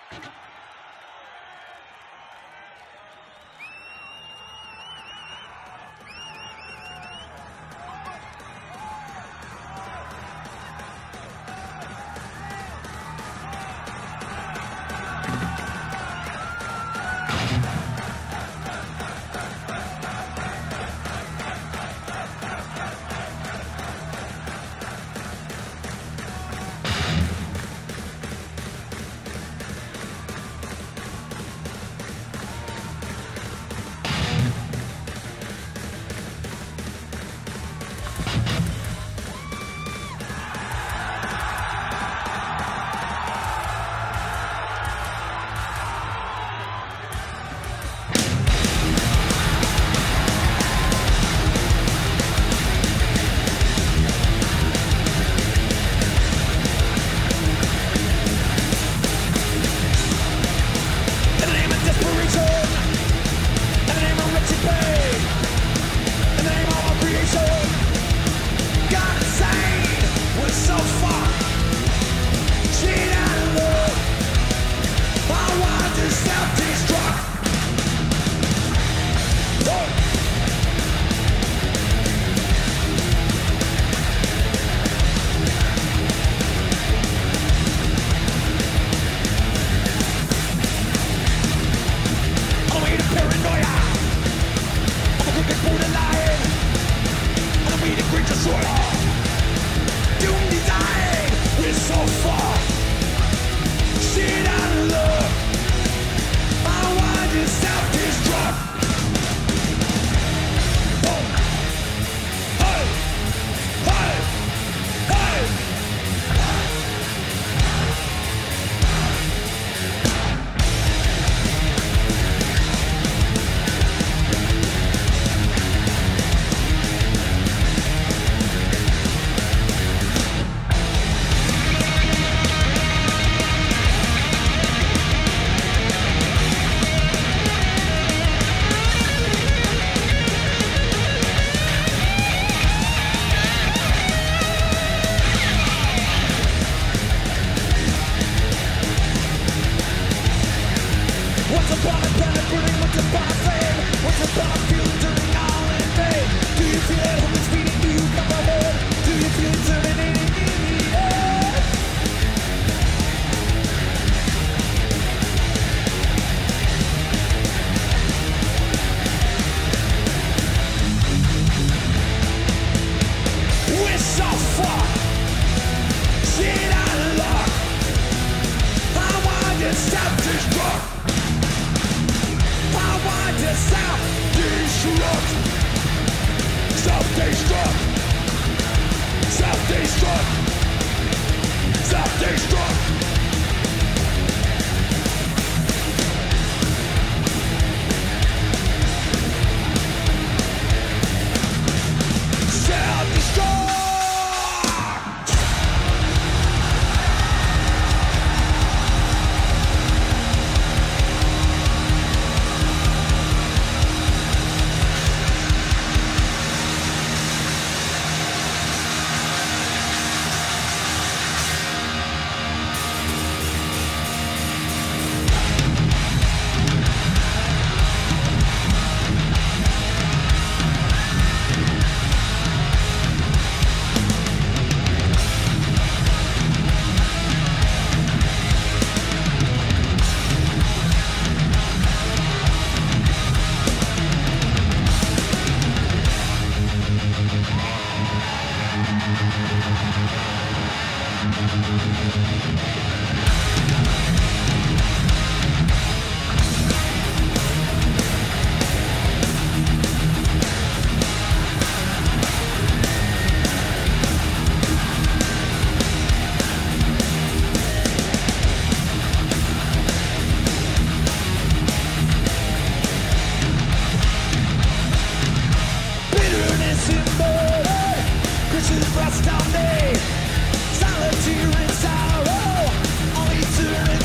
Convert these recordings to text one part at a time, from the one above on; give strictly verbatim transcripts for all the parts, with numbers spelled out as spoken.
Solitude and sorrow, only to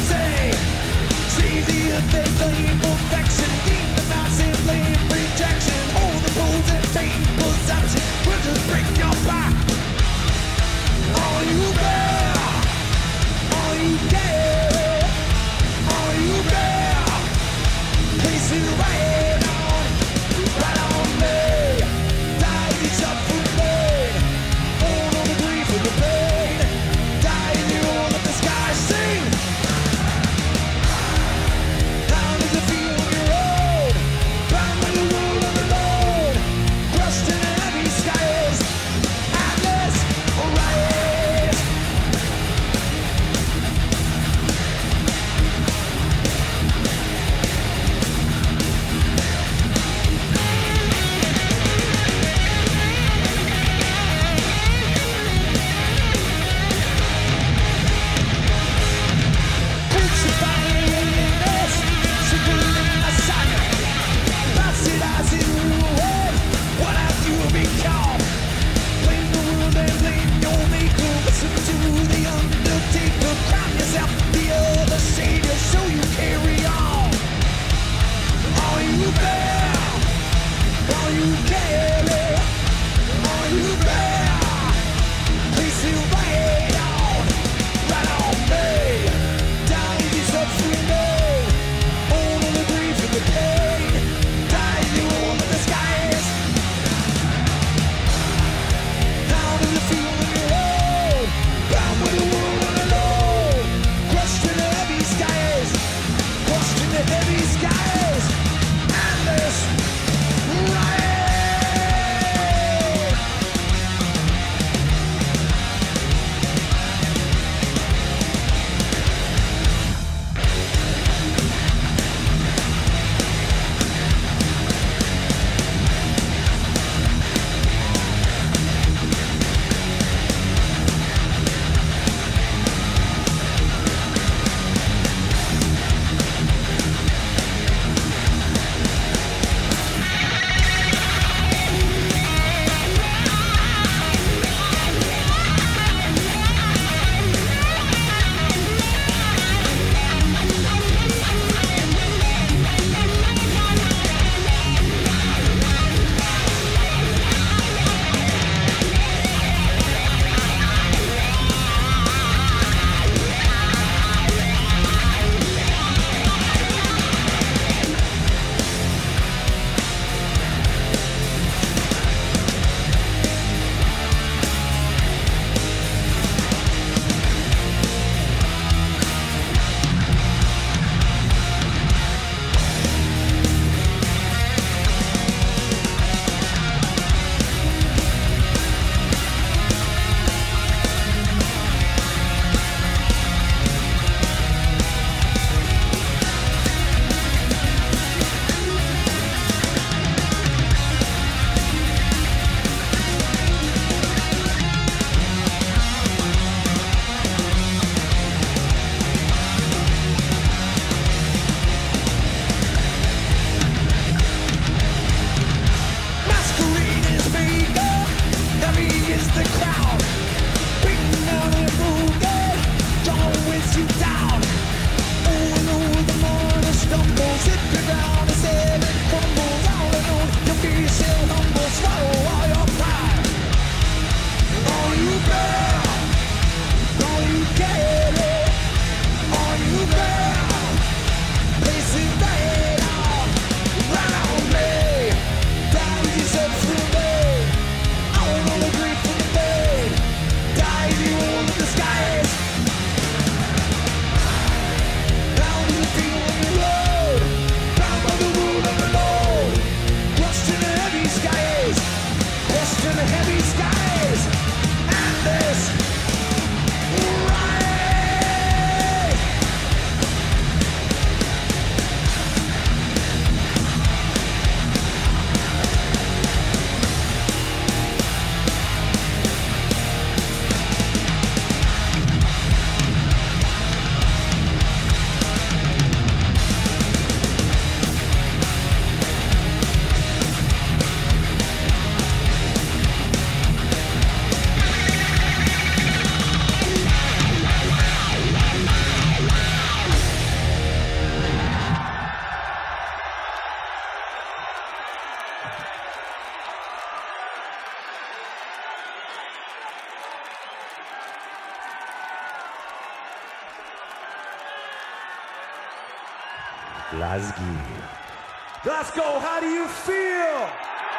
Glasgow. Glasgow, how do you feel?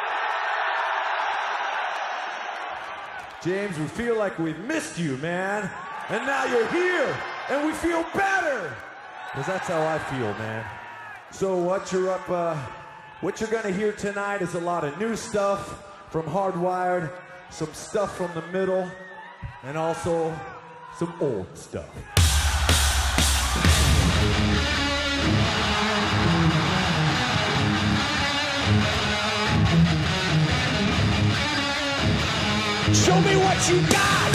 James, we feel like we've missed you, man. And now you're here, and we feel better. Because that's how I feel, man. So what you're up, uh, what you're gonna hear tonight is a lot of new stuff from Hardwired, some stuff from the middle, and also some old stuff. Show me what you got.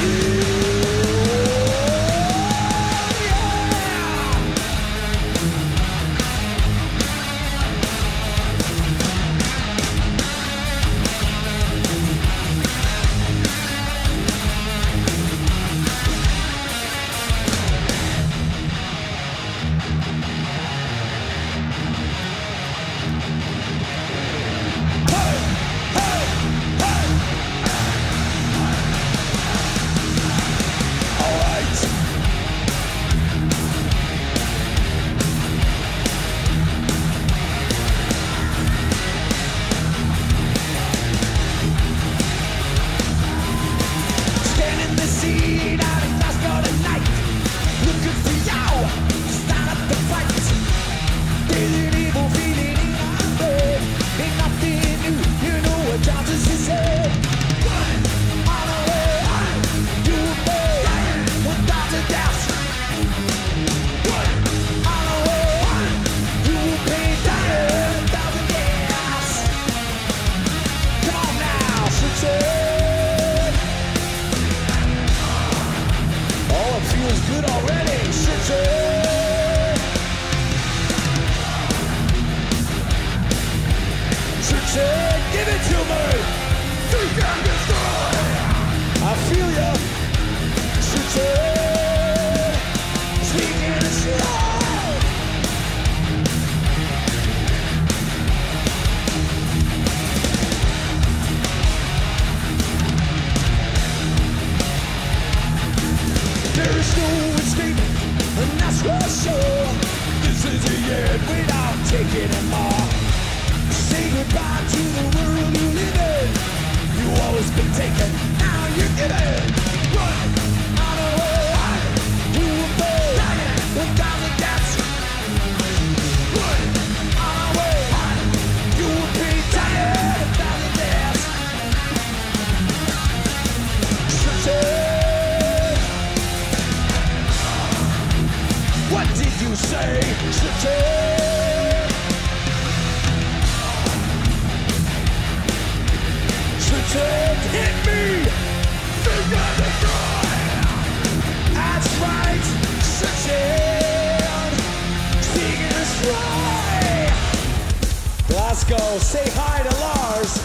Glasgow, say hi to Lars.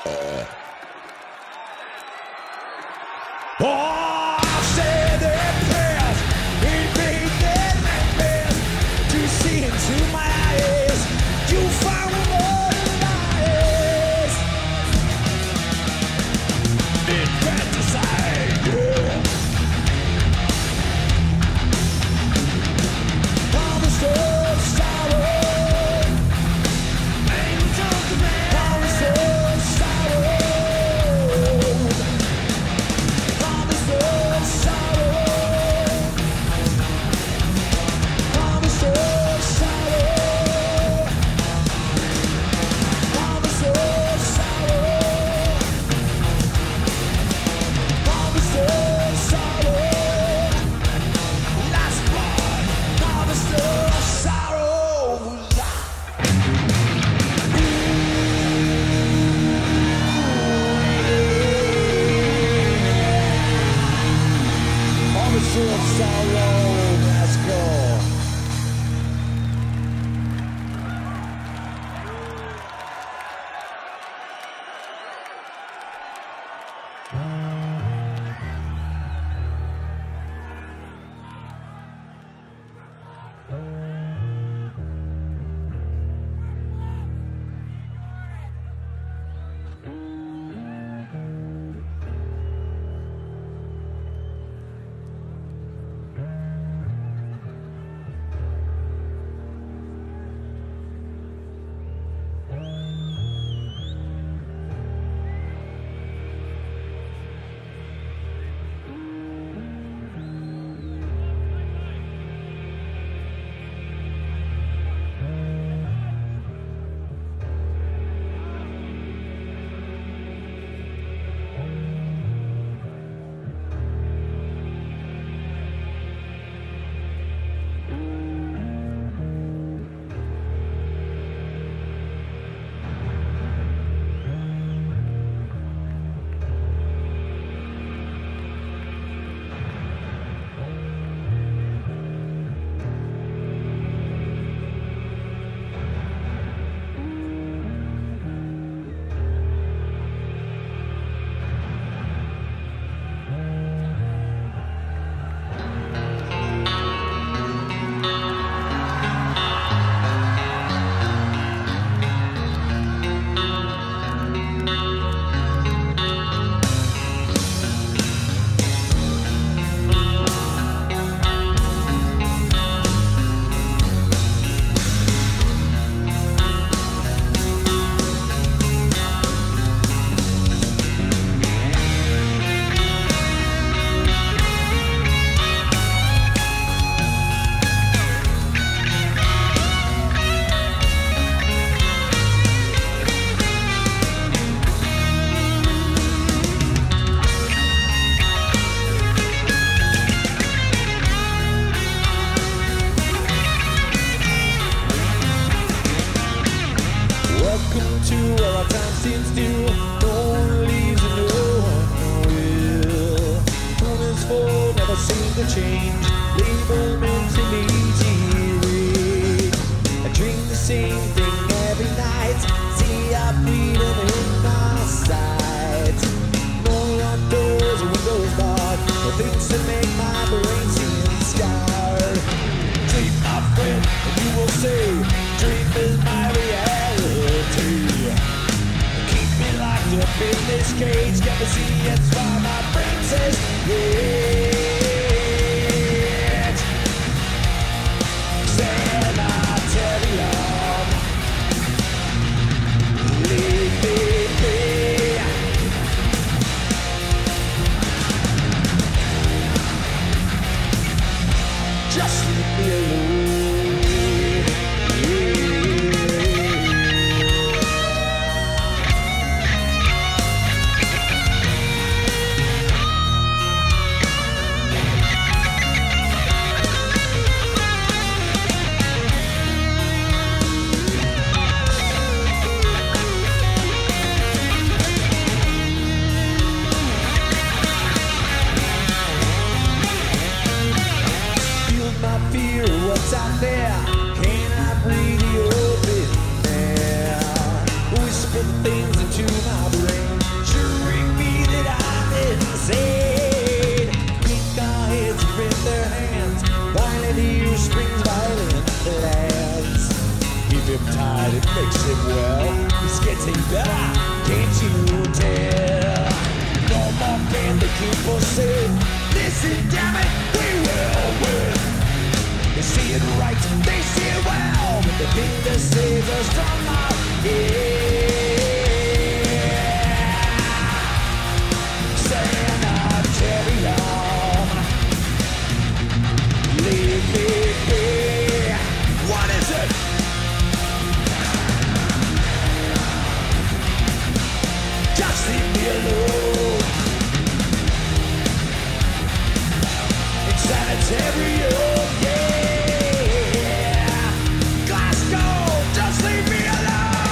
Oh, I'll say their prayers, invade their nightmares, to see into my eyes, you find more lies. Infanticide, yeah. Promise of sorrow, angels of man. Promise of sorrow. right, it makes him well. He's getting better, can't you tell? No more can they keep us safe. Listen, damn it, we will win. They see it right, they see it well, but they think they save us from our sanitarium. Leave me be. What is it? Just leave me alone. It's sanitarium, yeah. Glasgow, just leave me alone.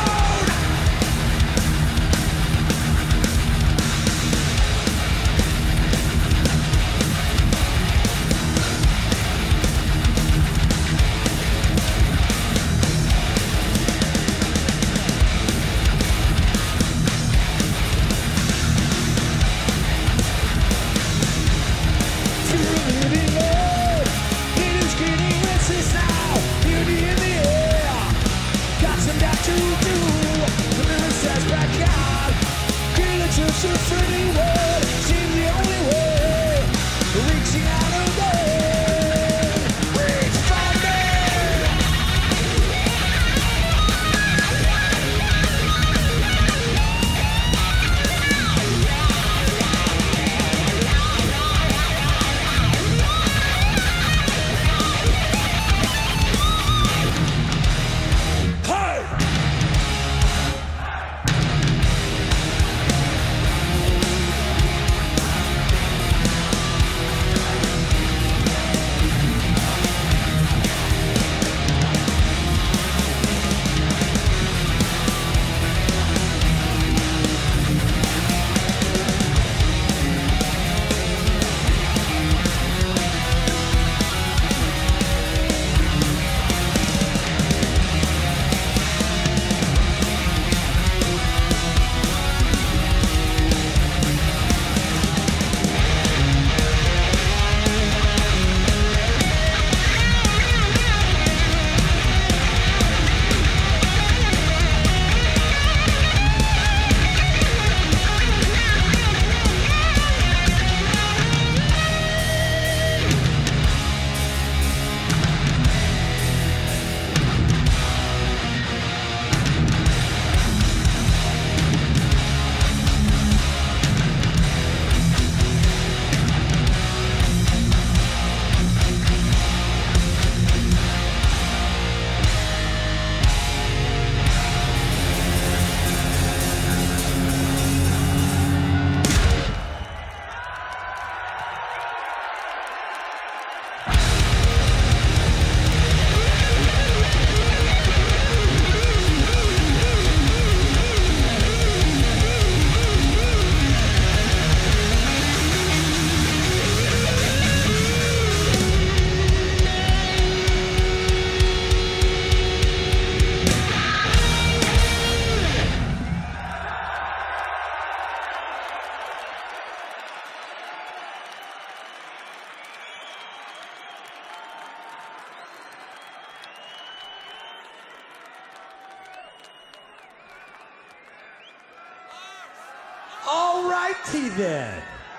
All righty then.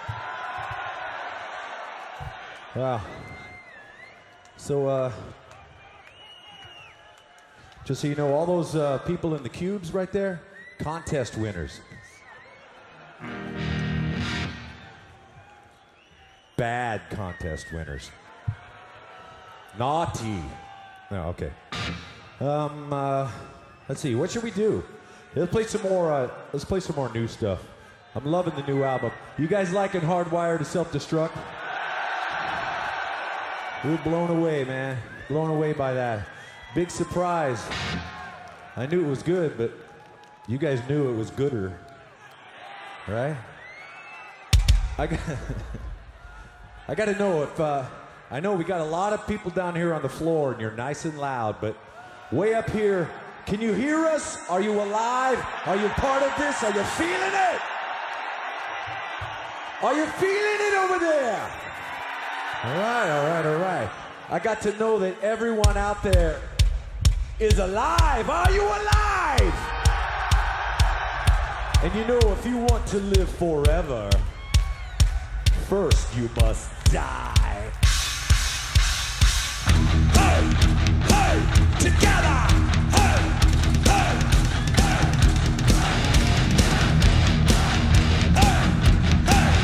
Wow. So, uh, just so you know, all those uh, people in the cubes right there, contest winners. Bad contest winners. Naughty. No, okay. Um, uh, let's see. What should we do? Let's play some more. Uh, let's play some more new stuff. I'm loving the new album. You guys liking Hardwired to Self-Destruct? We're blown away, man. Blown away by that. Big surprise. I knew it was good, but you guys knew it was gooder, right? I got. I got to know if. Uh, I know we got a lot of people down here on the floor, and you're nice and loud, but way up here, can you hear us? Are you alive? Are you part of this? Are you feeling it? Are you feeling it over there? All right, all right, all right. I got to know that everyone out there is alive. Are you alive? And you know, if you want to live forever, first you must die. Hey, hey, together. Hey, hey, hey. Hey, hey.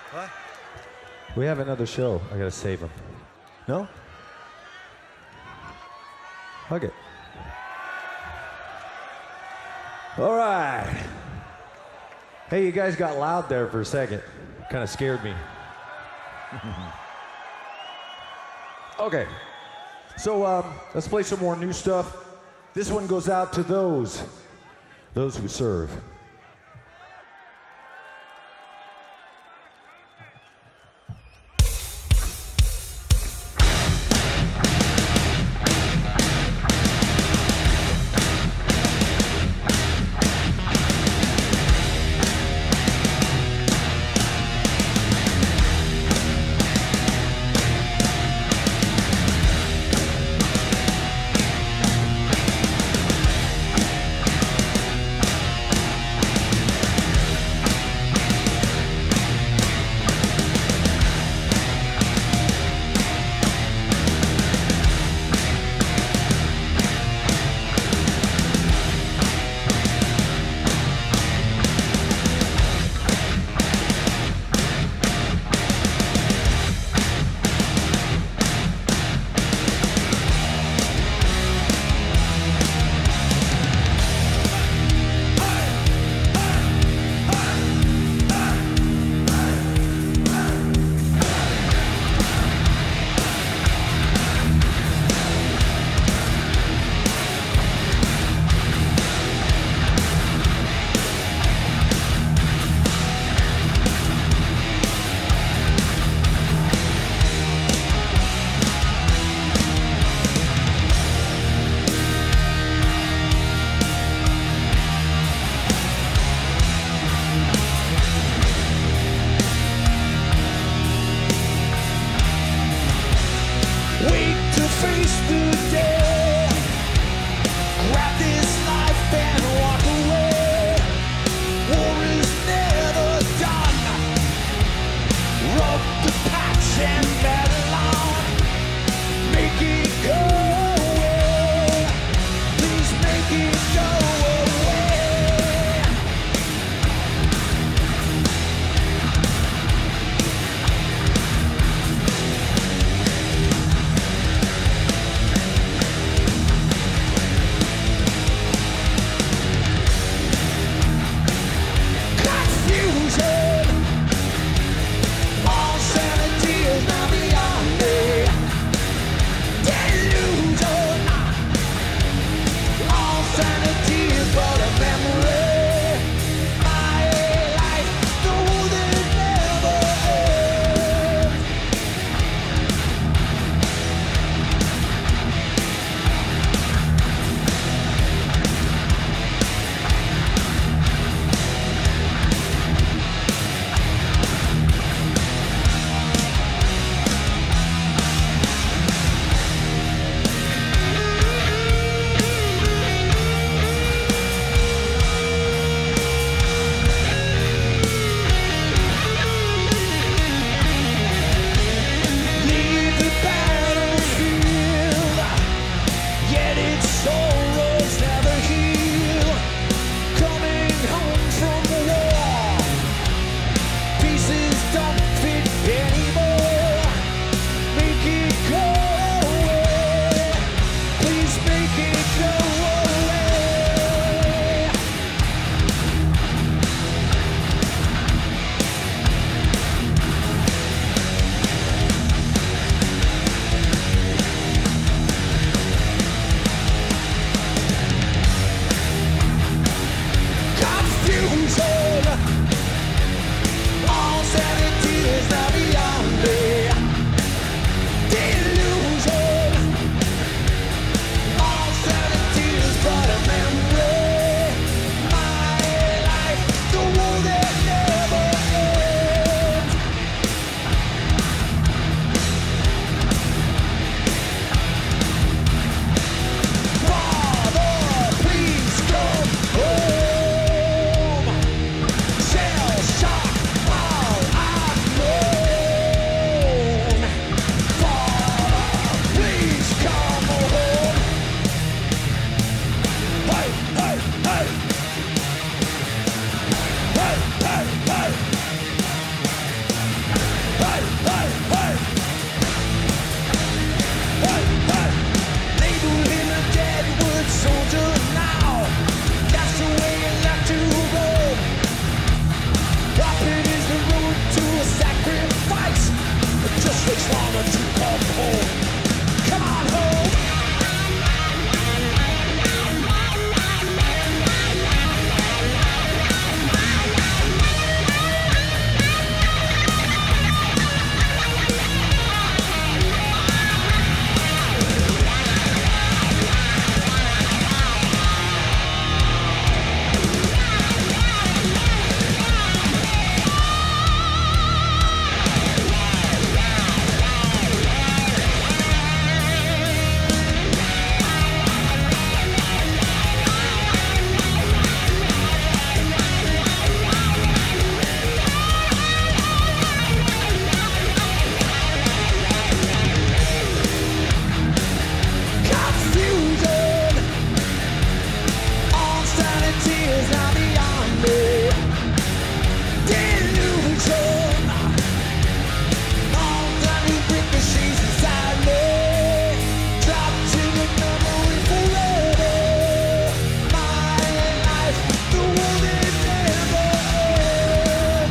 What? We have another show. I gotta save him. No? Okay. All right. Hey, you guys got loud there for a second. Kind of scared me. Okay. So um, let's play some more new stuff. This one goes out to those, those who serve. Sanity is now beyond me. Delusion. All the new ricochets inside me. Drop to the memory forever. My life, the world is never end.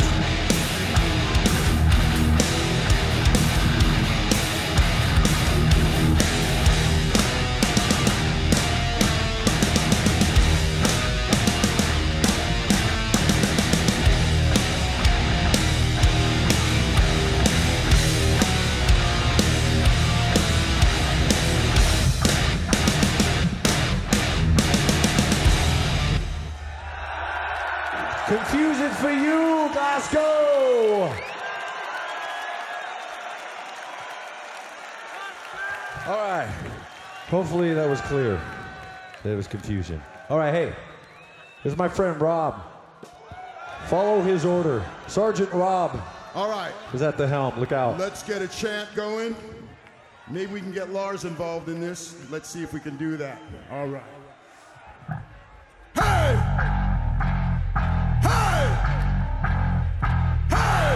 Confusion for you, Glasgow! All right. Hopefully that was clear. There was confusion. All right, hey. This is my friend Rob. Follow his order. Sergeant Rob All right, is at the helm. Look out. let's get a chant going. Maybe we can get Lars involved in this. Let's see if we can do that. All right. Hey! Hey! Hey!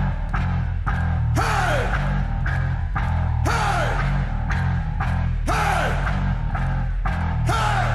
Hey! Hey! Hey! Hey!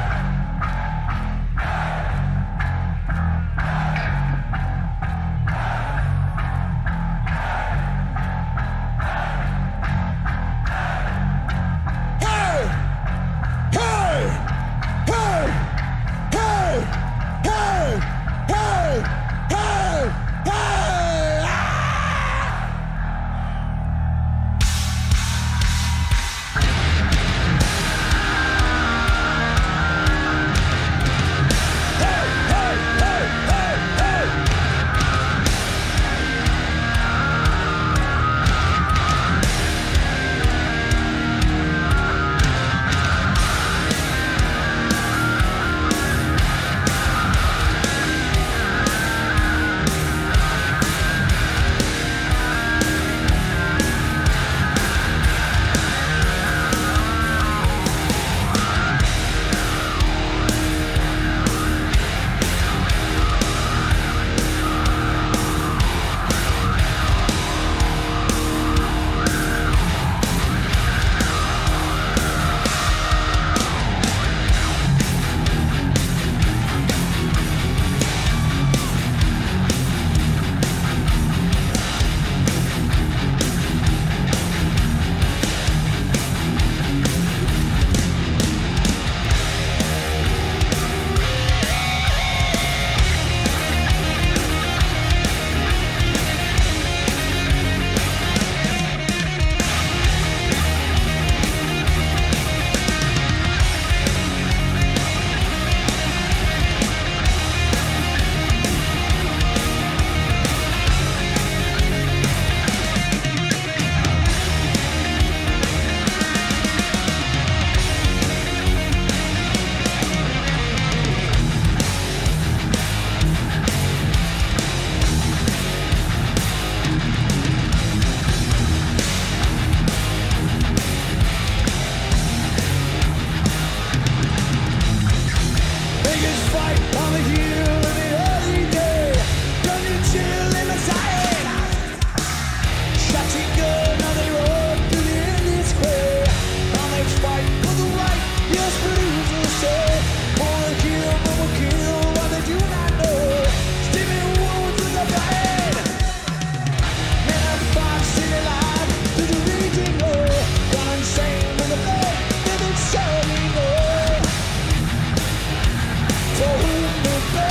For whom the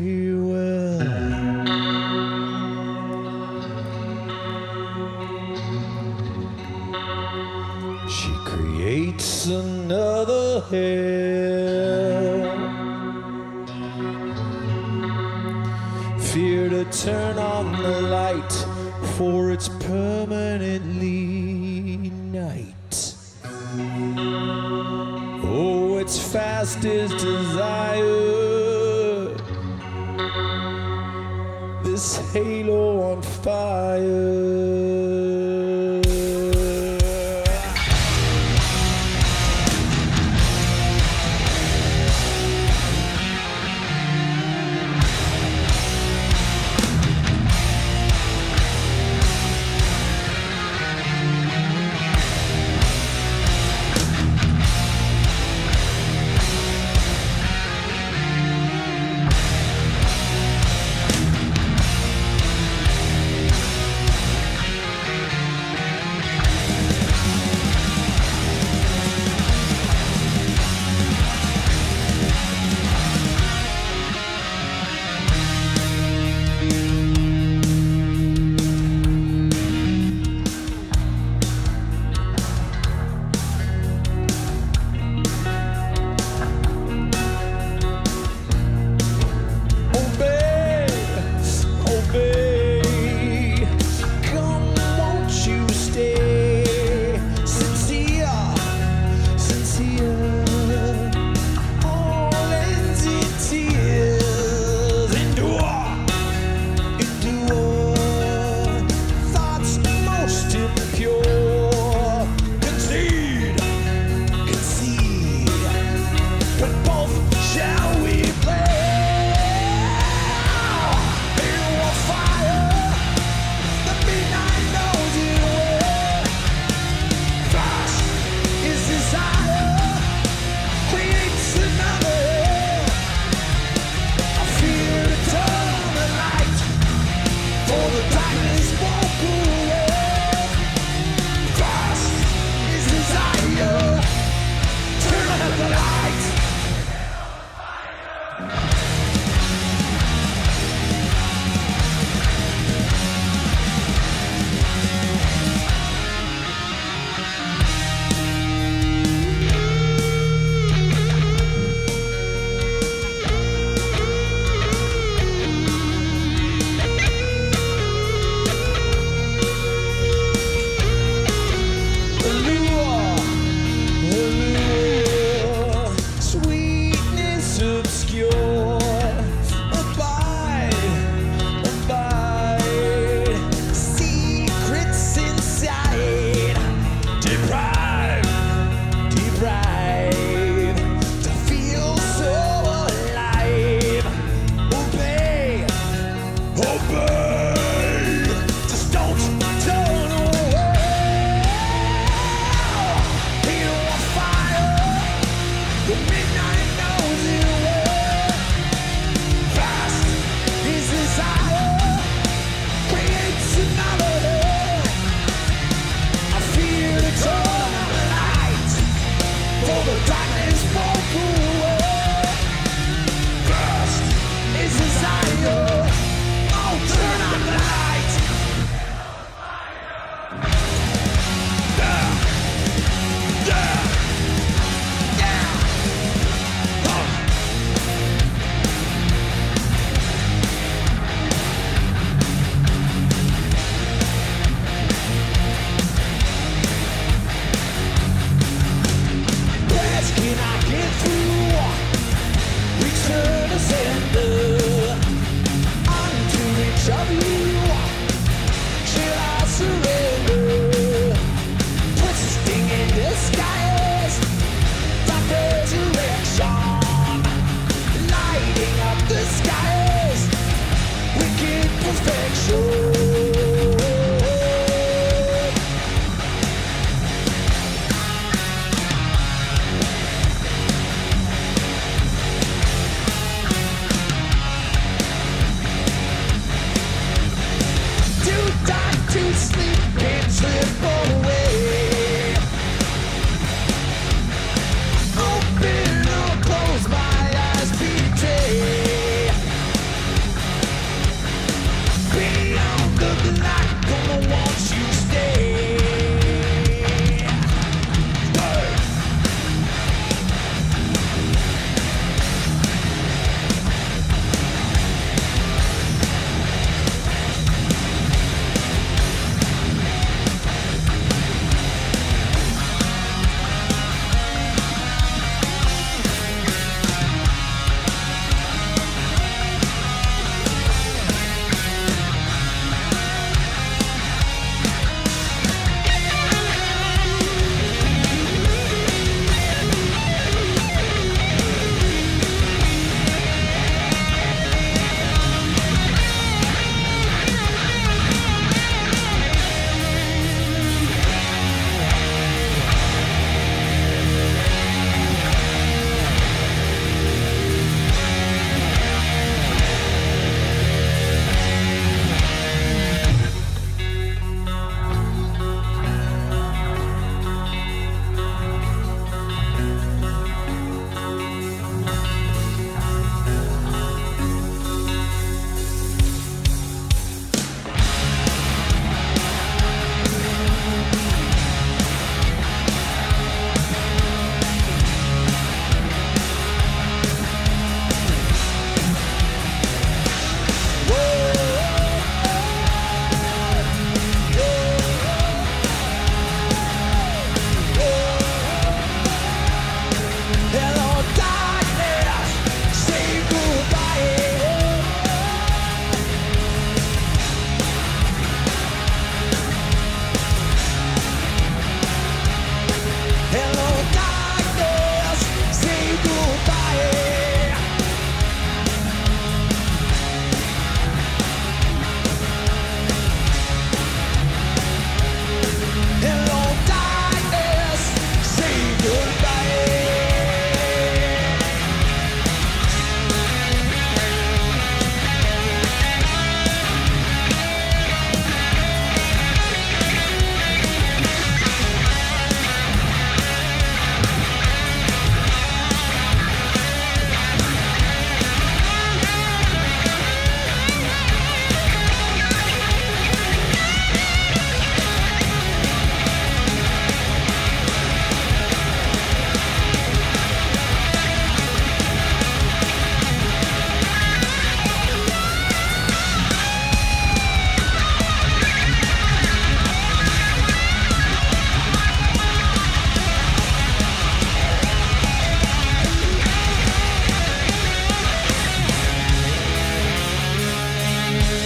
free will. She creates another hell. Fear to turn on the light, for it's permanently night. Oh, it's fast as desire, this halo on fire.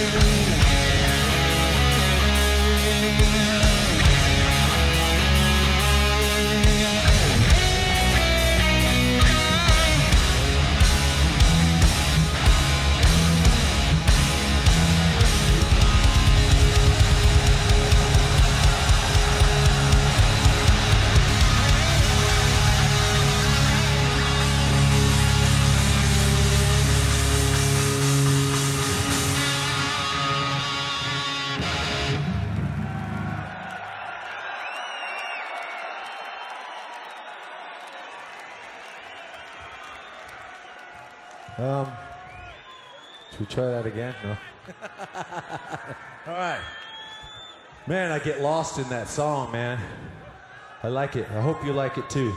Um, should we try that again? No. All right. Man, I get lost in that song, man. I like it. I hope you like it too.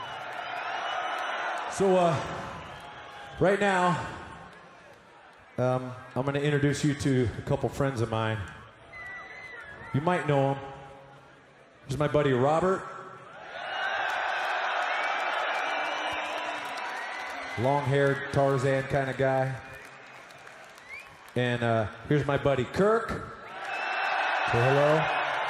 So, uh, right now, um, I'm going to introduce you to a couple friends of mine. You might know them. Here's my buddy Robert. Long-haired Tarzan kind of guy. And uh, here's my buddy Kirk. Say hello.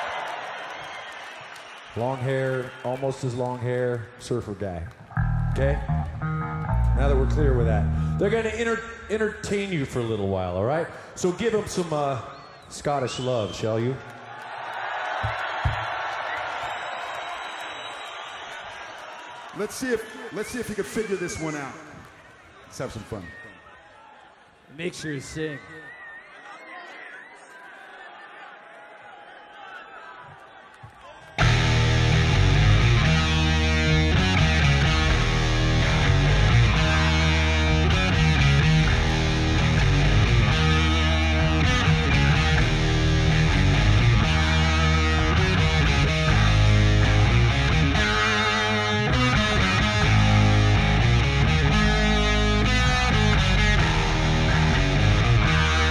Long hair, almost as long hair, surfer guy. Okay? Now that we're clear with that. They're going to enter entertain you for a little while, all right? So give them some uh, Scottish love, shall you? Let's see if let's see if you can figure this one out. Let's have some fun. Make sure you sing. Thank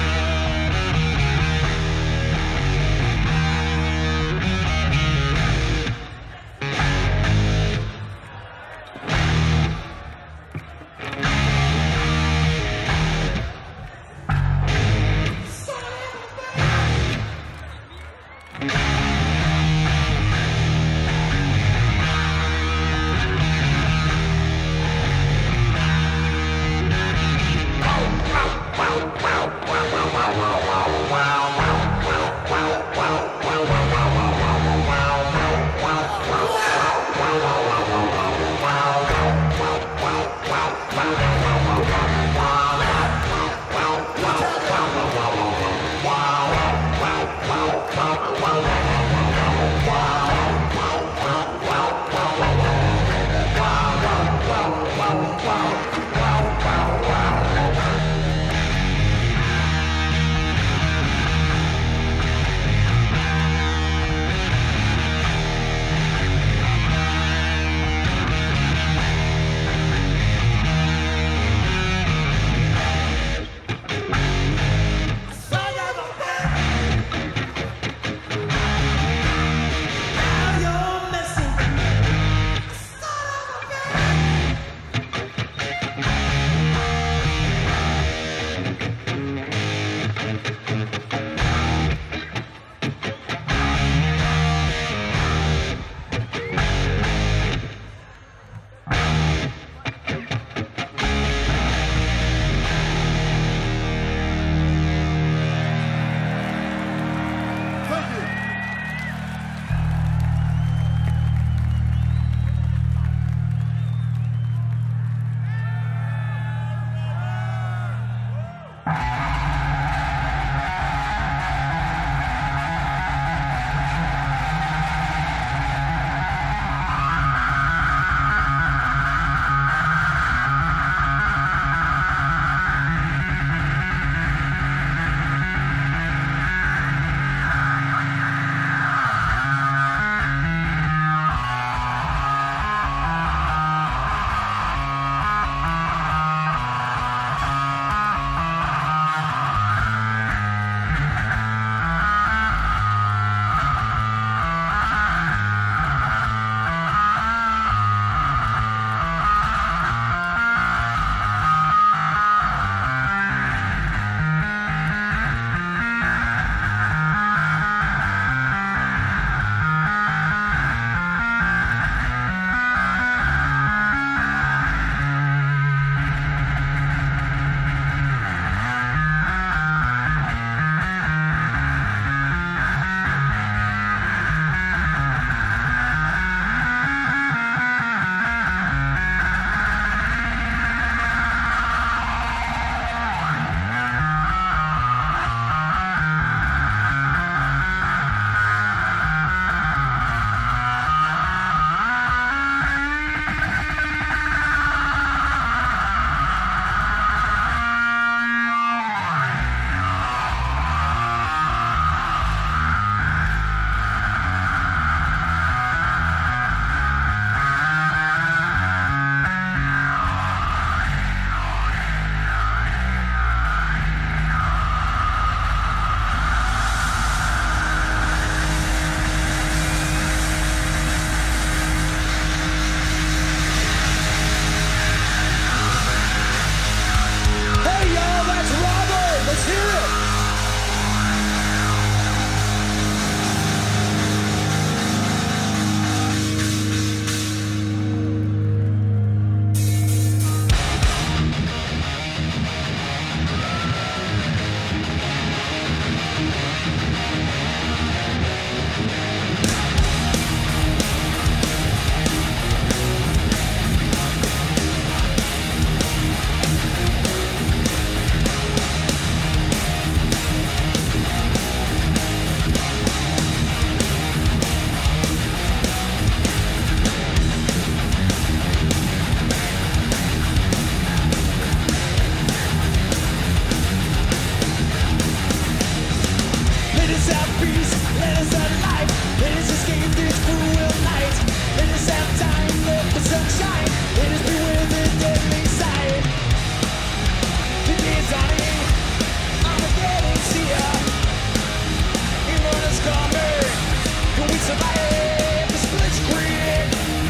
have peace, let us have life, let us escape this cruel night. Let us have time, let the sunshine, let us be with the deadly sight. The day's dawning, Armageddon's here. Everyone is coming, can we survive the Blitzkrieg?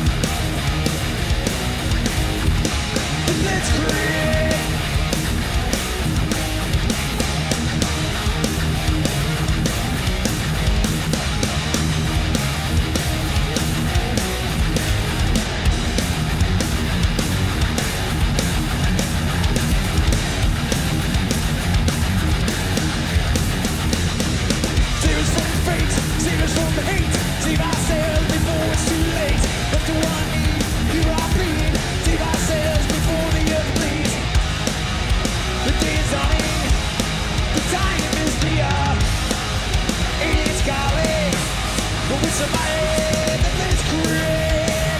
The Blitzkrieg. Save us from hate, save ourselves before it's too late. That's what I need, you are pleading. Save ourselves before the earth bleeds. The day is dawning, the time is near. It is calling, but we survive the Blitzkrieg.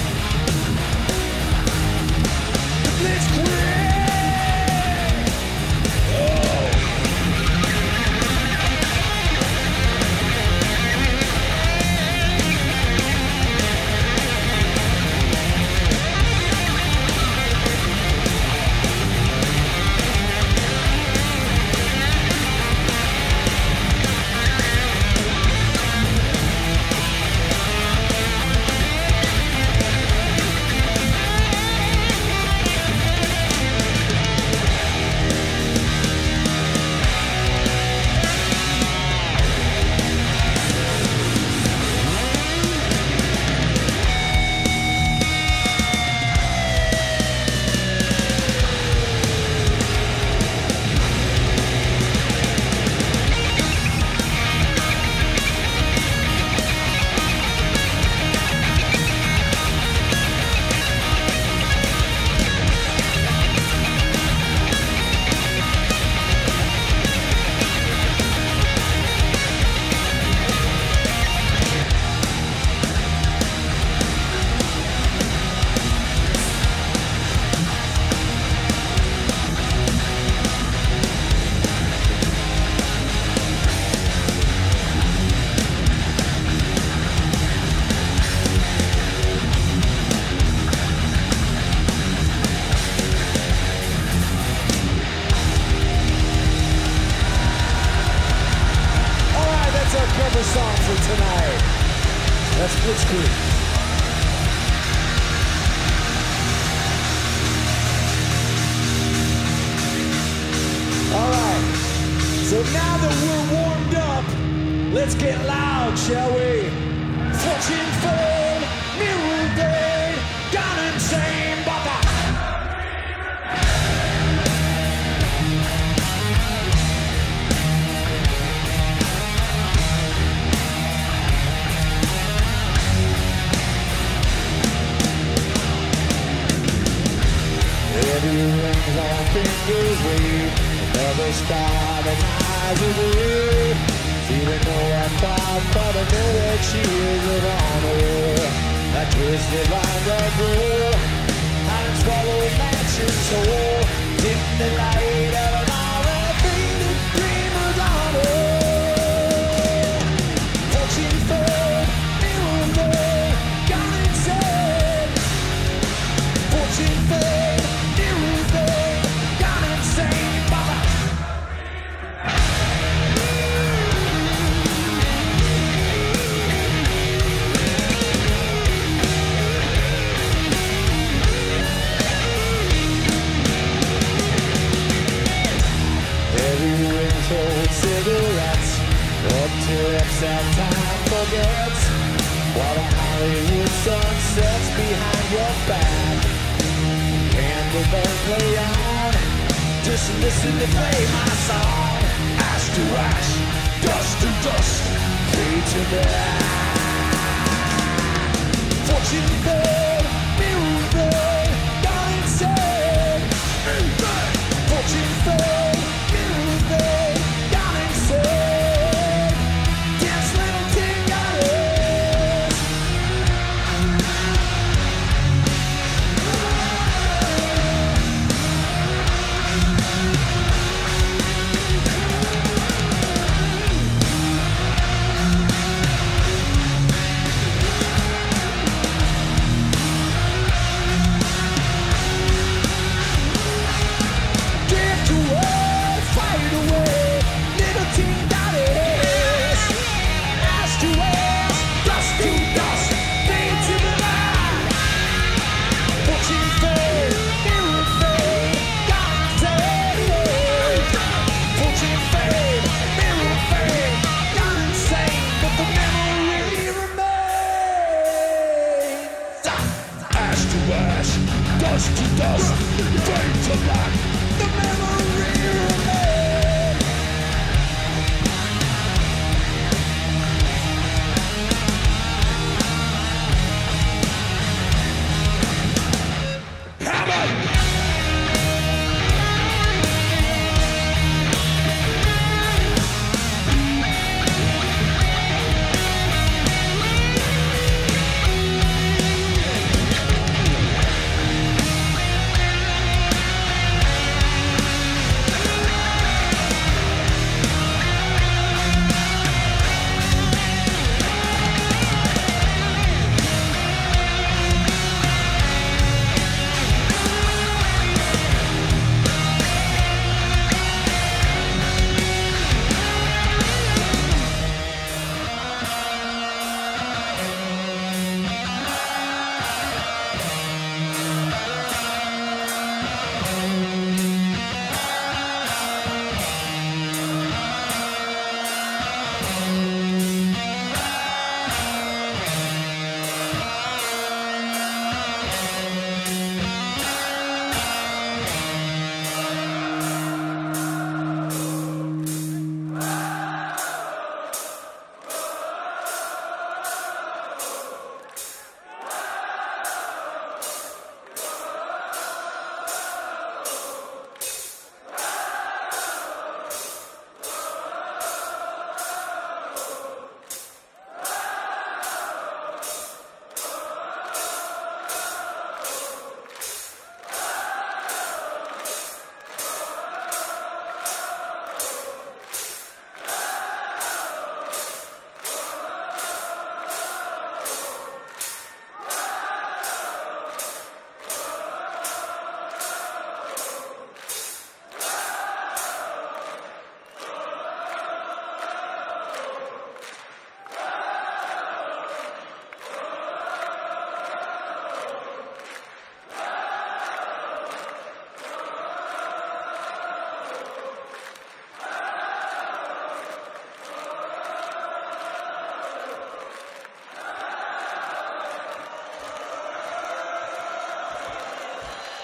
The Blitzkrieg. Song for tonight. That's Blitzkrieg. All right. So now that we're warmed up, let's get loud, shall we? Fortune fade, mirror blade, gone insane, but the rings on fingers wave, another star that lies away. Even though I'm proud, but I know that she is around her. That twisted lines of blue, hands follow mansions whole. Dim the light of an already faded dreamer's honor. Fortune fade, mirror blade, gone insane. Fortune fade. Cigarettes, up to lips that time forgets. While the Hollywood sun sets behind your back, candle burn play on. Just listen to play my song. Ash to ash, dust to dust, fade to black. Fortune fade, mirror blade, gone insane. Fortune fade, mirror blade. Dance little thing got it.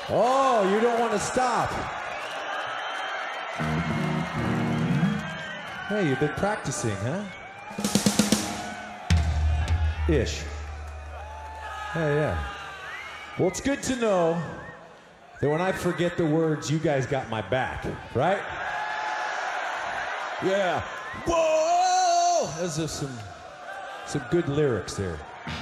Oh, you don't want to stop. Hey, you've been practicing, huh? Ish. Yeah, yeah. Well, it's good to know that when I forget the words, you guys got my back, right? Yeah. Whoa! Those are some, some good lyrics there.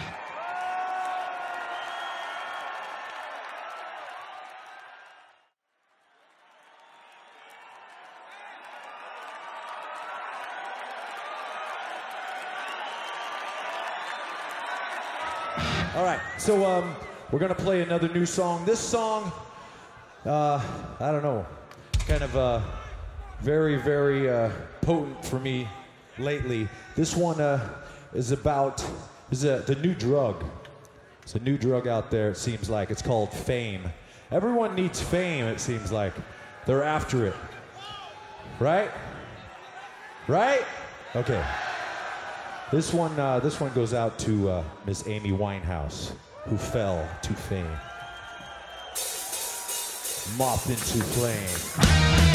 All right, so um, we're gonna play another new song. This song, uh, I don't know, kind of uh, very, very uh, potent for me lately. This one uh, is about is a, the new drug. It's a new drug out there. It seems like it's called fame. Everyone needs fame. It seems like they're after it, right? Right? Okay. This one, uh, this one goes out to uh, Miss Amy Winehouse, who fell to fame. Moth into flame.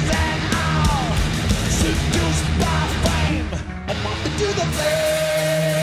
To the flame.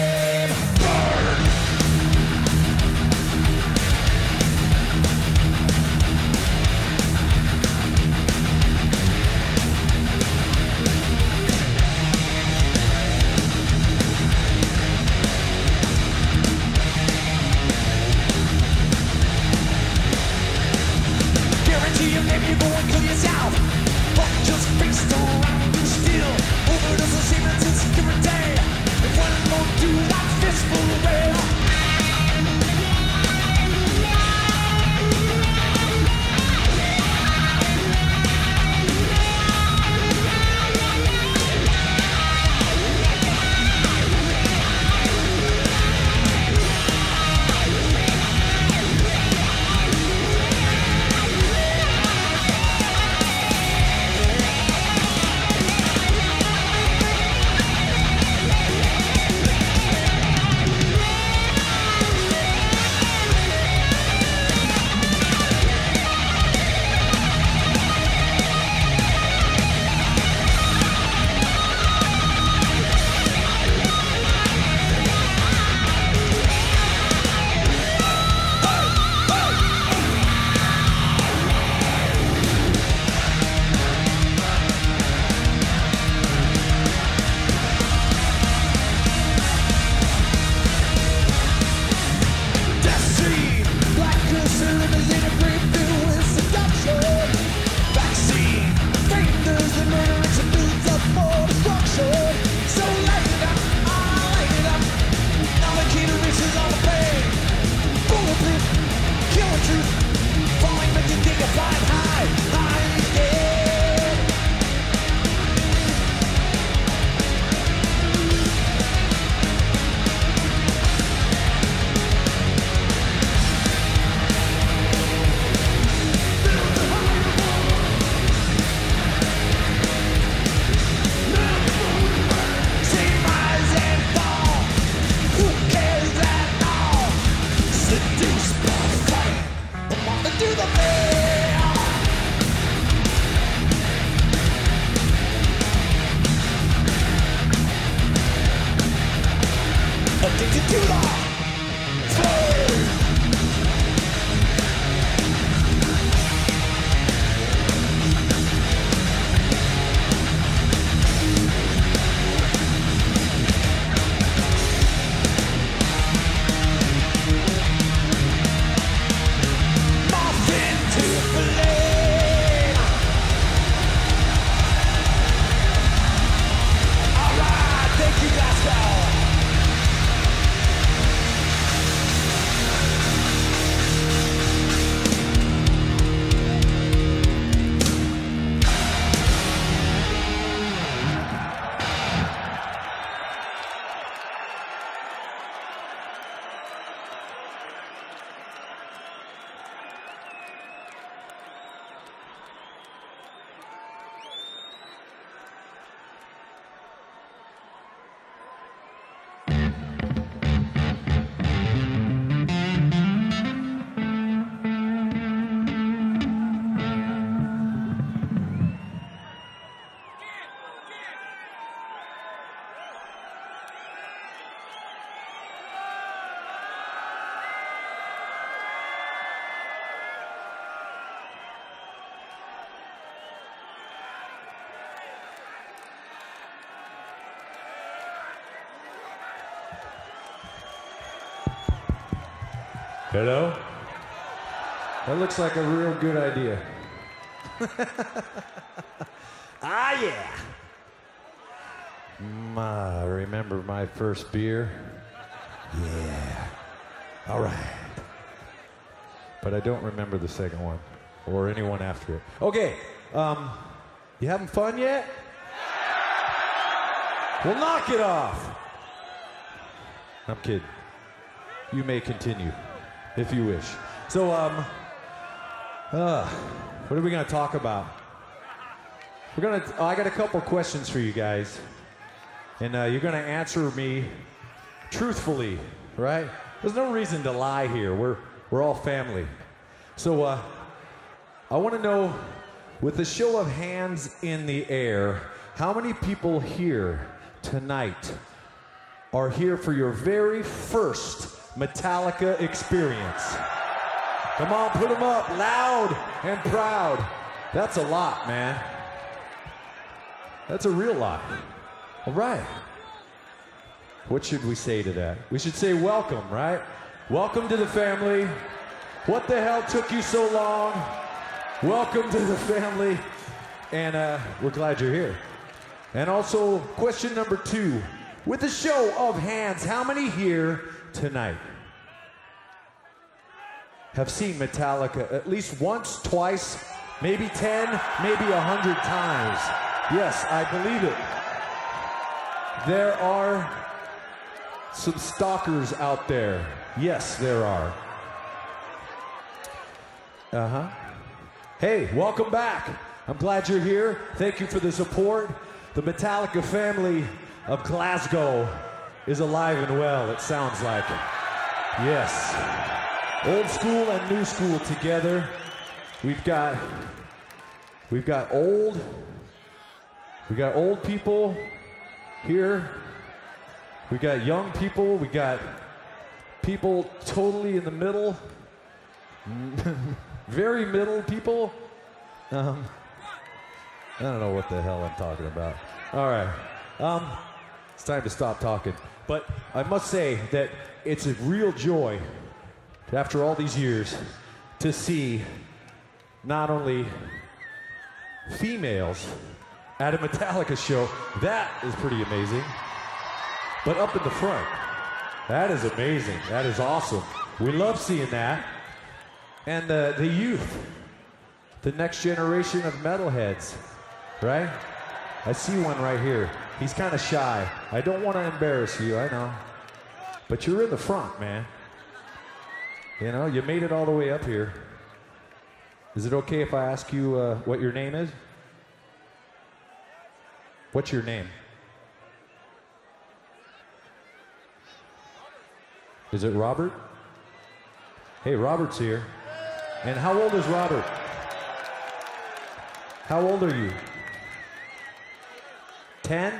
Hello? That looks like a real good idea. Ah, yeah. Mm, I remember my first beer. Yeah. All right. But I don't remember the second one or anyone after it. Okay. Um, you having fun yet? Well, knock it off. I'm kidding. You may continue if you wish. So, um, uh, what are we going to talk about? We're going to, oh, I got a couple questions for you guys. And uh, you're going to answer me truthfully, right? There's no reason to lie here. We're, we're all family. So, uh, I want to know, with a show of hands in the air, how many people here tonight are here for your very first Metallica experience? Come on, put them up loud and proud. That's a lot, man. That's a real lot. All right. What should we say to that? We should say welcome, right? Welcome to the family. What the hell took you so long? Welcome to the family. And uh, we're glad you're here. And also, question number two. With a show of hands, how many here tonight have seen Metallica at least once, twice, maybe ten, maybe a hundred times? Yes, I believe it. There are some stalkers out there. Yes, there are. Uh-huh. Hey, welcome back. I'm glad you're here. Thank you for the support. The Metallica family of Glasgow is alive and well, it sounds like. Yes. Old school and new school together. We've got we've got old we got old people here. We got young people, we got people totally in the middle. Very middle people. Um, I don't know what the hell I'm talking about. All right. Um, it's time to stop talking. But I must say that it's a real joy, after all these years, to see not only females at a Metallica show. That is pretty amazing. But up in the front, that is amazing. That is awesome. We love seeing that. And uh, the youth, the next generation of metalheads, right? I see one right here. He's kind of shy. I don't want to embarrass you, I know. But you're in the front, man. You know, you made it all the way up here. Is it okay if I ask you uh, what your name is? What's your name? Is it Robert? Hey, Robert's here. And how old is Robert? How old are you? Ten?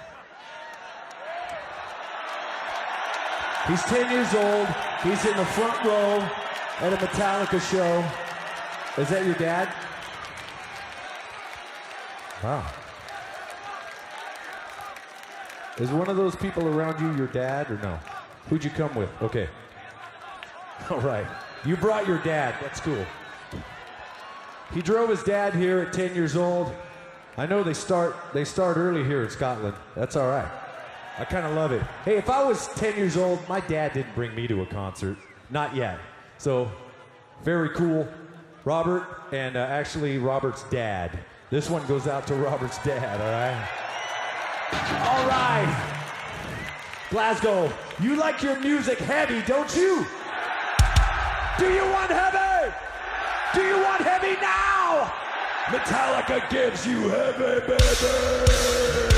He's ten years old. He's in the front row at a Metallica show. Is that your dad? Wow. Is one of those people around you your dad or no? Who'd you come with? Okay. All right. You brought your dad. That's cool. He drove his dad here at ten years old. I know they start they start early here in Scotland. That's all right. I kind of love it. Hey, if I was ten years old, my dad didn't bring me to a concert. Not yet. So, very cool. Robert, and uh, actually Robert's dad. This one goes out to Robert's dad, all right? All right. Glasgow, you like your music heavy, don't you? Do you want heavy? Do you want heavy now? Metallica gives you heavy, baby.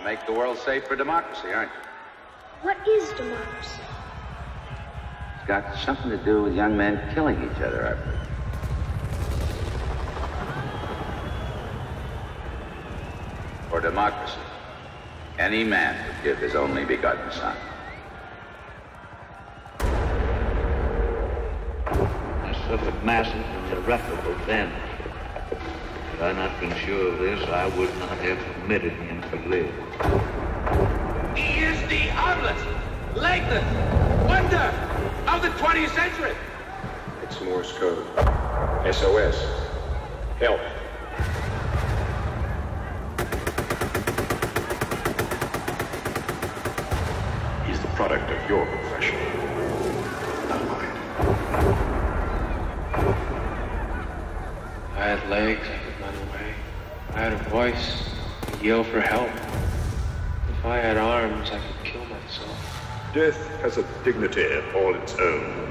make the world safe for democracy, aren't you? What is democracy? It's got something to do with young men killing each other, I believe. For democracy, any man would give his only begotten son. I suffered massive and irreparable damage. Had I not been sure of this, I would not have permitted him to live. He is the outlet, latent wonder of the twentieth century. It's Morse code. S O S. Help. He's the product of your profession, not mine. I had legs, I could run away. I had a voice, I could yell for help. If I had arms, I could kill myself. Death has a dignity all its own.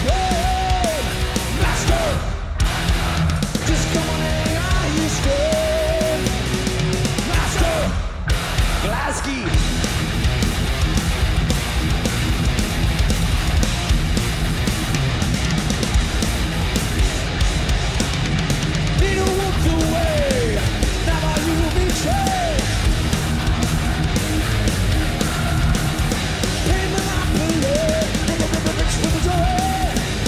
strong. Master, just come on in, are you strong? Master, Glasky. Peter walked away, never you betray. Pay monopoly, rich for the joy.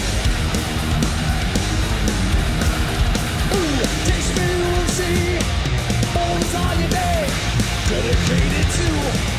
Ooh, taste me, you will see. Bones on your day, dedicated to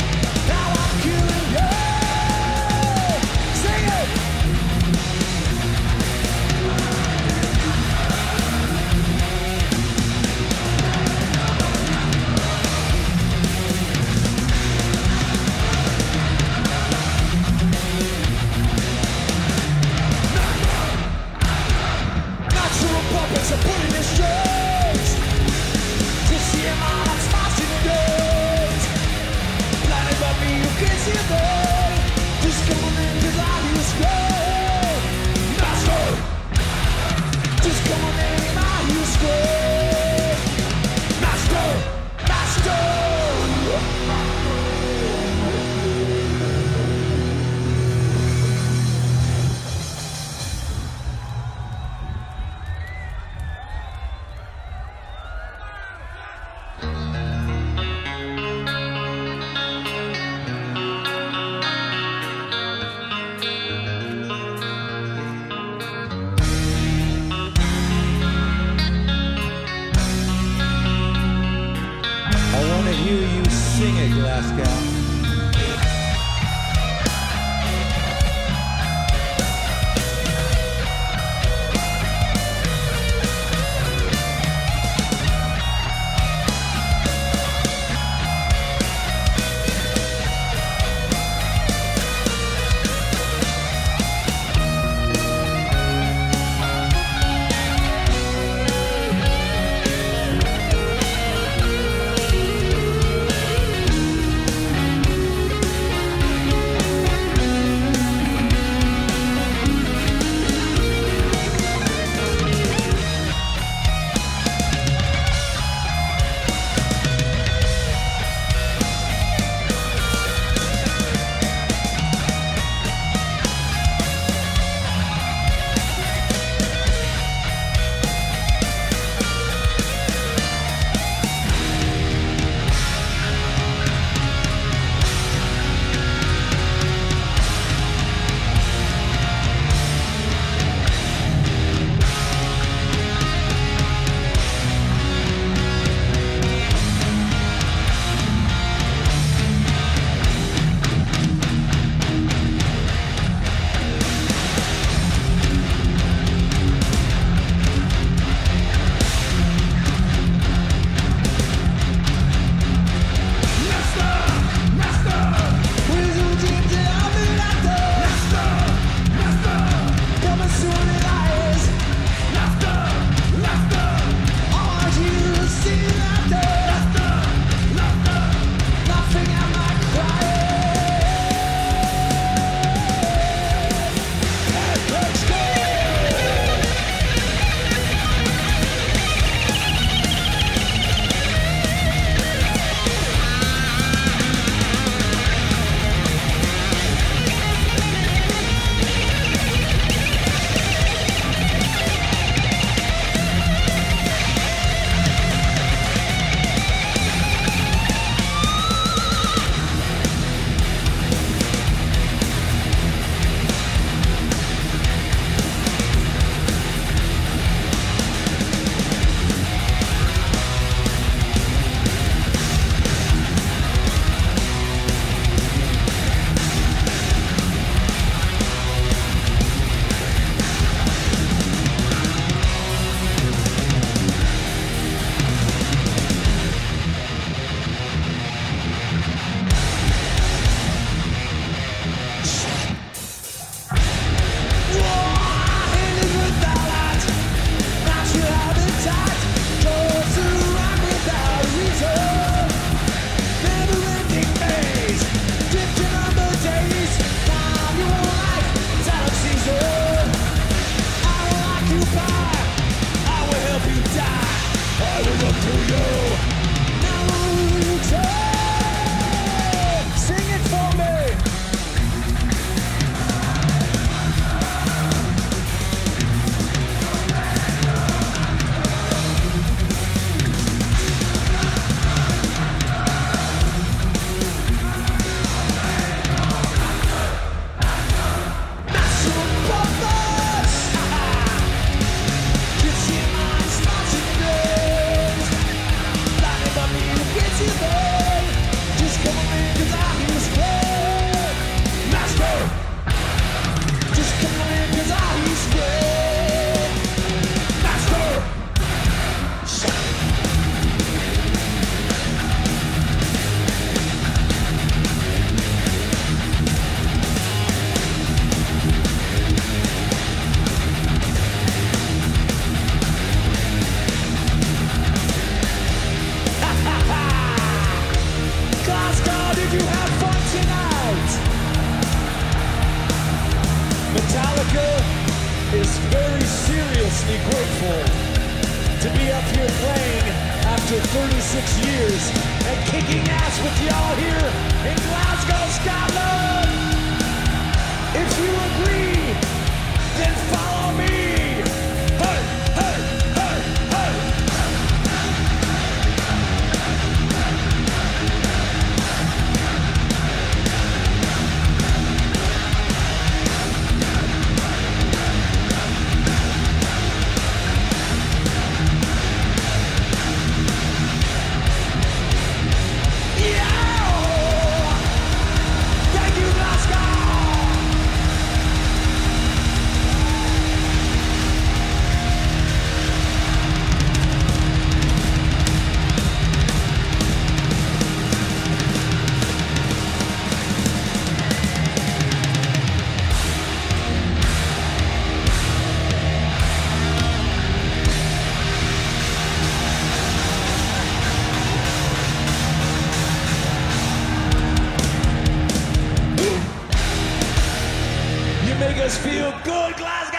Just come in, cause all he's red. Master! Glasgow, did you have fun tonight? Metallica is very seriously grateful to be up here playing after thirty-six years and kicking ass with y'all here in Glasgow, Scotland. If you agree, then follow me. Hey, hey, hey, hey. Thank you, Glasgow! You make us feel good, Glasgow!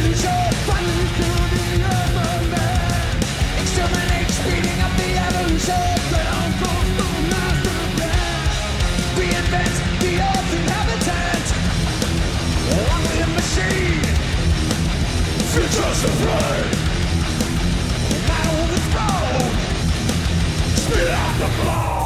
evolution, finally killed in the element. Exterminate, speeding up the evolution. Ground goes the master plan. Reinvent the earth inhabitant. Along with the machine. Futures of pride. Now on the throne. Spit out the blood.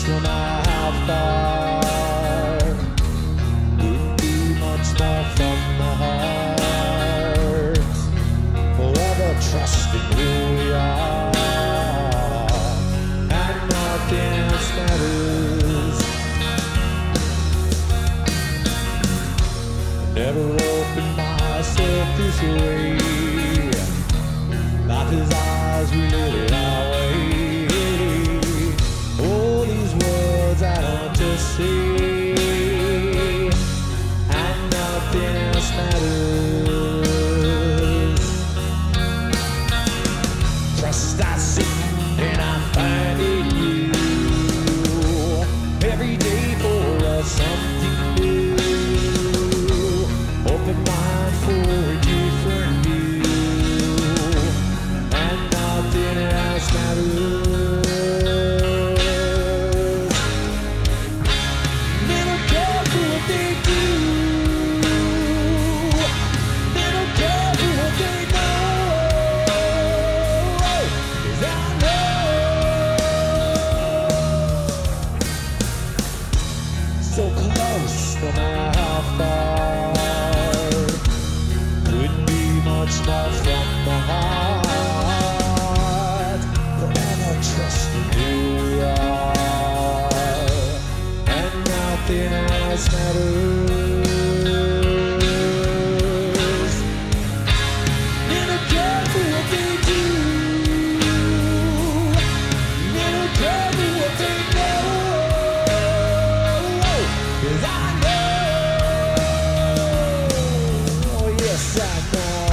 no matter how far, wouldn't be much more from the heart. Forever trusting who we are, and nothing else matters. Never opened myself this way. Life is ours, we live it our way. All these words I don't just say, and nothing else matters. Trust I see and I find in you. Every day for us something new. Open mind for a different view, and nothing else matters. Little care for what they do, little care for what they know, 'cause I know. So close, no matter how far, couldn't be much more from the heart. Forever trusting who we are, and nothing else matters. Little care for what they do, little care for what they know, 'cause I know. Oh yes, I know.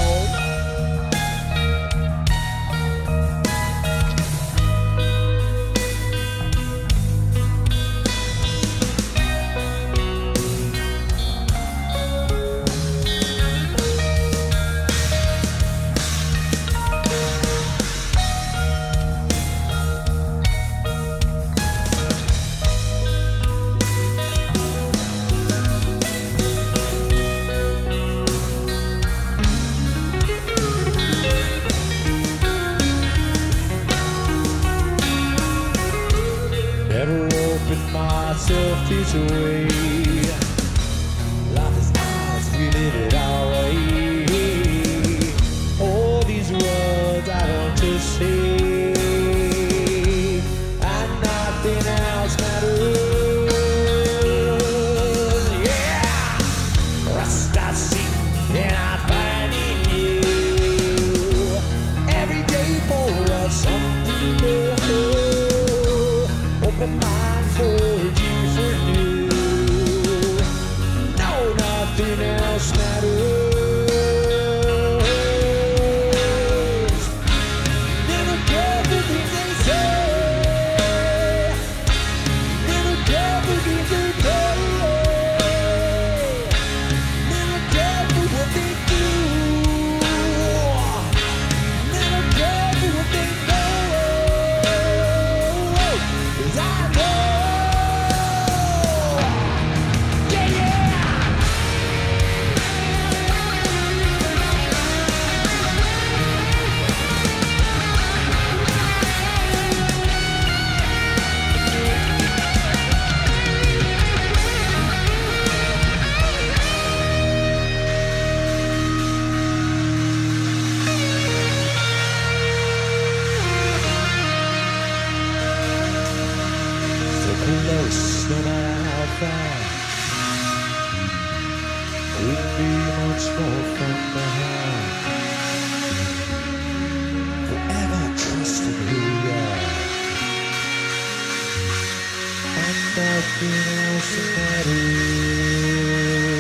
Never opened myself this way. Life is ours, we live it our way. All these words I don't just say, and nothing else matters. Yeah, rust I see and I find in you. Every day for us something new. Open mind for a different view. No, nothing else matters. Never care for things they say, never care for things they do, never care for what they do, never care for what they know, 'cause I know. Yeah, yeah. So close, no matter how far, couldn't be much more from the heart. Forever trusting who we are, and nothing else matters.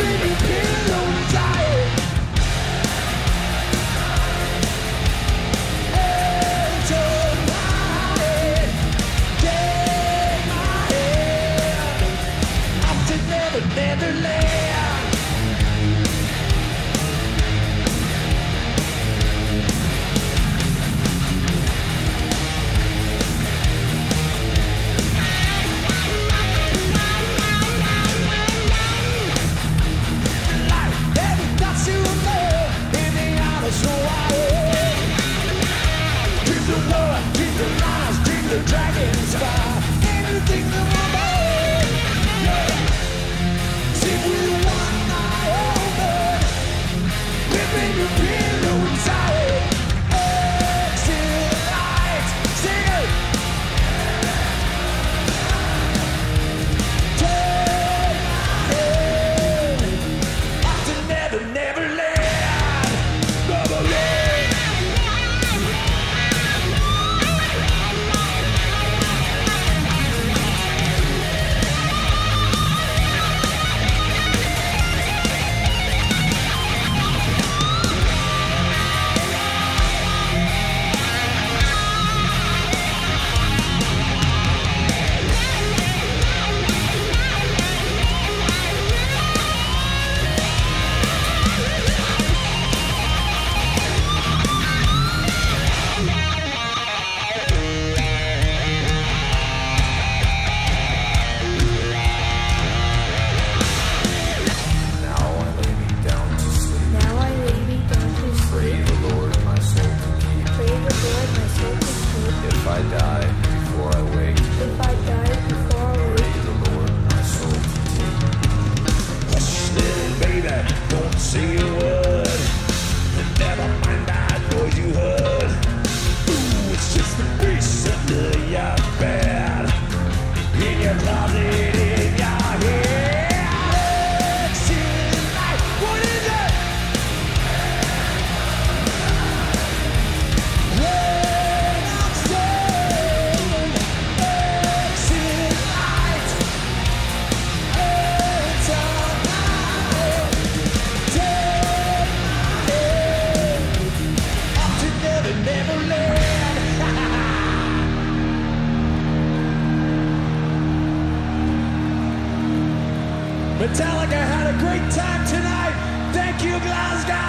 Metallica had a great time tonight. Thank you, Glasgow.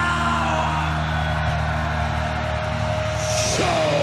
Show.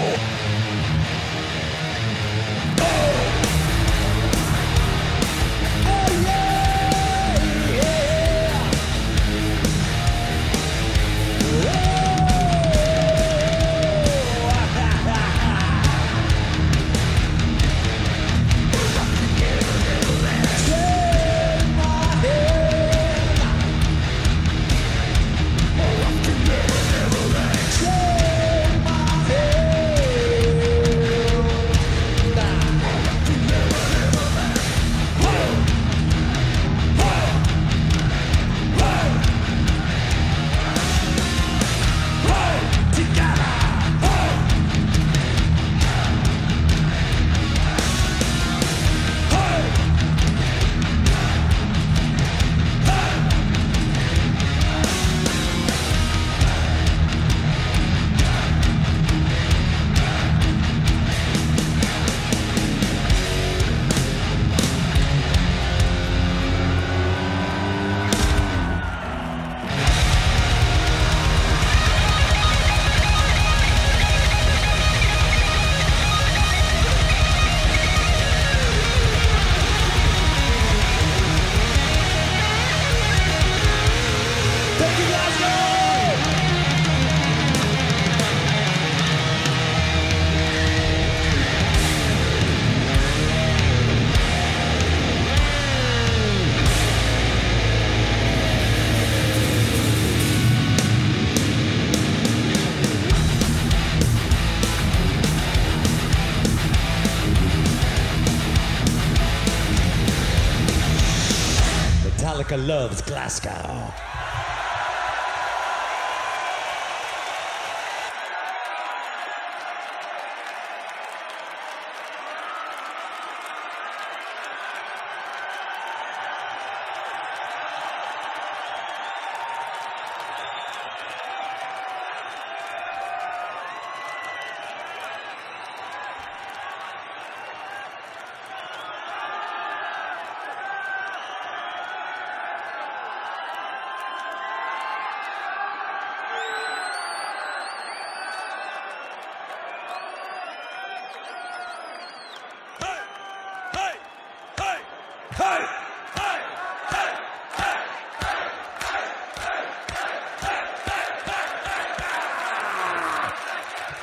Metallica loves Glasgow.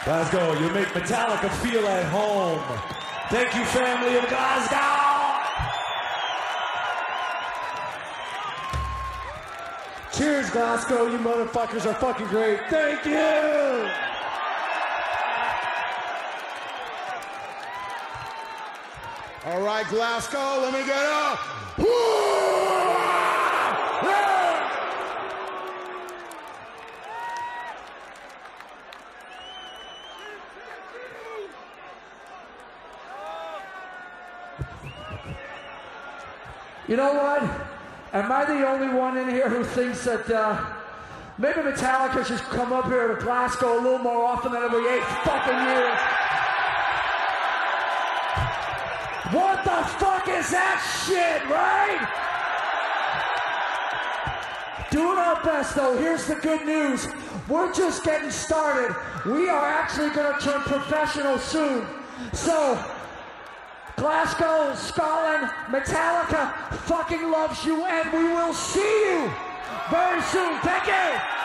Glasgow, you make Metallica feel at home. Thank you, family of Glasgow. Cheers, Glasgow. You motherfuckers are fucking great. Thank you. All right, Glasgow, let me get up. You know what? Am I the only one in here who thinks that uh, maybe Metallica should come up here to Glasgow a little more often than every eight fucking years? What the fuck is that shit, right? Doing our best, though. Here's the good news. We're just getting started. We are actually going to turn professional soon. So, Glasgow, Scotland, Metallica fucking loves you, and we will see you very soon. Thank you.